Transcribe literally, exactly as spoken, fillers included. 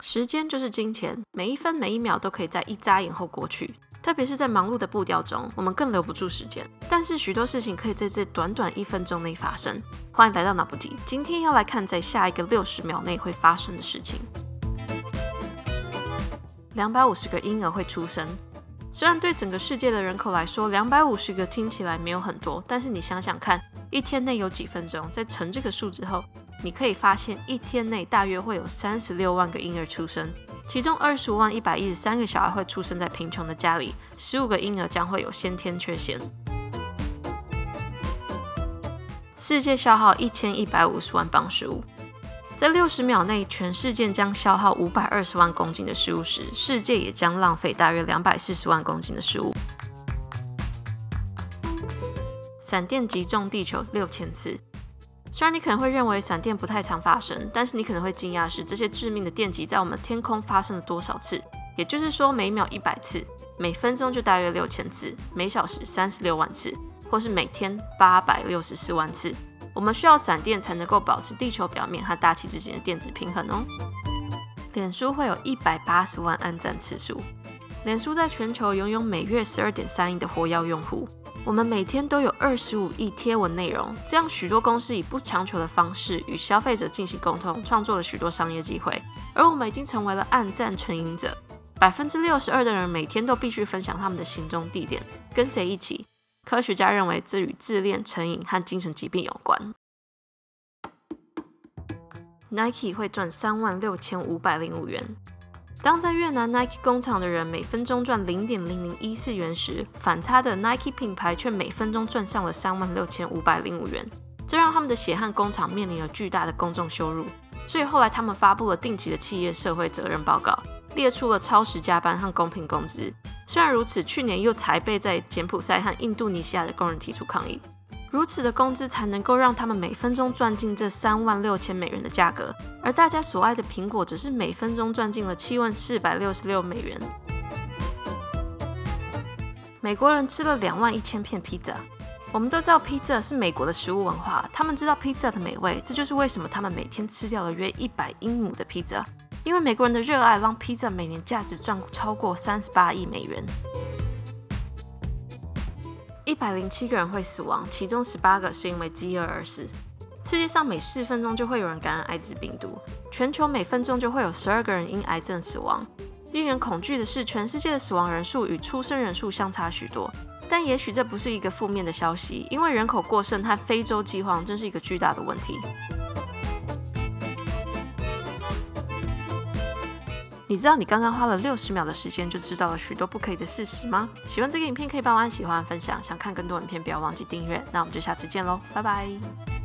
时间就是金钱，每一分每一秒都可以在一眨眼后过去。特别是在忙碌的步调中，我们更留不住时间。但是许多事情可以在这短短一分钟内发生。欢迎来到脑补集，今天要来看在下一个六十秒内会发生的事情。两百五十个婴儿会出生。虽然对整个世界的人口来说，两百五十个听起来没有很多，但是你想想看，一天内有几分钟，在乘这个数之后，你可以发现一天内大约会有三十六万个婴儿出生。其中二十五万一百一十三个小孩会出生在贫穷的家里，十五个婴儿将会有先天缺陷。世界消耗一千一百五十万磅食物，在六十秒内，全世界将消耗五百二十万公斤的食物时，世界也将浪费大约两百四十万公斤的食物。闪电击中地球六千次。虽然你可能会认为闪电不太常发生，但是你可能会惊讶是这些致命的电击在我们天空发生了多少次，也就是说每秒一百次，每分钟就大约六千次，每小时三十六万次，或是每天八百六十四万次。我们需要闪电才能够保持地球表面和大气之间的电子平衡哦。脸书会有一百八十万按赞次数。脸书在全球拥有每月 十二点三亿的活跃用户。我们每天都有二十五亿贴文内容，这样许多公司以不强求的方式与消费者进行沟通，创作了许多商业机会。而我们已经成为了按赞成瘾者， 百分之六十二 的人每天都必须分享他们的行踪地点，跟谁一起？科学家认为这与自恋、成瘾和精神疾病有关。Nike 会赚三万六千五百零五元。当在越南 Nike 工厂的人每分钟赚 零点零零一四元时，反差的 Nike 品牌却每分钟赚上了 三万六千五百零五元，这让他们的血汗工厂面临了巨大的公众羞辱。所以后来他们发布了定期的企业社会责任报告，列出了超时加班和公平工资。虽然如此，去年又才被在柬埔寨和印度尼西亚的工人提出抗议。如此的工资才能够让他们每分钟赚进这三万六千美元的价格，而大家所爱的苹果只是每分钟赚进了七万四百六十六美元。美国人吃了两万一千片披萨。我们都知道披萨是美国的食物文化，他们知道披萨的美味，这就是为什么他们每天吃掉了约一百英亩的披萨。因为美国人的热爱让披萨每年价值赚超过三十八亿美元。一百零七个人会死亡，其中十八个是因为饥饿而死。世界上每四分钟就会有人感染艾滋病毒，全球每分钟就会有十二个人因癌症死亡。令人恐惧的是，全世界的死亡人数与出生人数相差许多。但也许这不是一个负面的消息，因为人口过剩和非洲饥荒真是一个巨大的问题。你知道你刚刚花了六十秒的时间就知道了许多不可以的事实吗？喜欢这个影片可以帮我按喜欢、分享，想看更多影片不要忘记订阅。那我们就下次见喽，拜拜。